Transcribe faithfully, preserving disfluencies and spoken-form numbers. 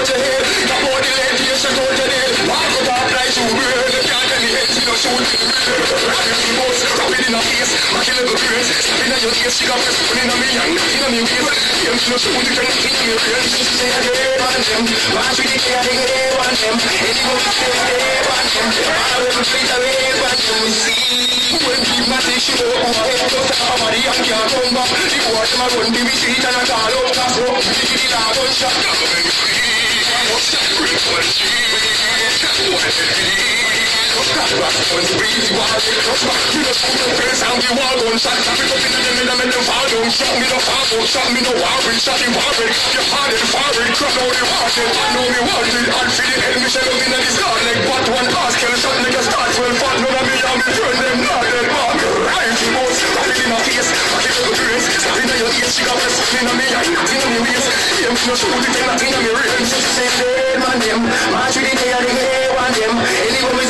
out your head. The body left here, shut out your head. Walk out up like you bird. You can't tell me head, you know, shoot in the rear. Rap it in the boss, rap it in the face. Back in the brains, step in your ears. She got press put in a me and knock in a me waist. Him she no shoot, you can knock in a me brains. She say I get it on them. March with the day, I get it on them. Anyone who say I get it on them. All of them straight away on them. See, when people not say she won't go ahead. Just a body and can't come back. The boy them a run the street and a call out the smoke. The kitty dog gunshot. What's that great one? What is it? That's what I'm breathe, you are the cross back. You know, shoot the face and the wall gunshot. Tap it up in the middle, make them fall down. Shot me no fall out, shot me no warring. Shot him warring, your heart is firing. Cross out the heart, I know me wanted. I'll feed the head, me shell up in the sky. Like what one ass, kill shot like a start. Well, fought none of me, and me turn them not dead. Mark, rifle boats, pop it in her face. Back it up the brains, stop it in your ears. She got press in on me, and nothing on me waist. Him no shoot it, and nothing on me ribs. She say, dead man, them. March with the day, and the day, one them. Any woman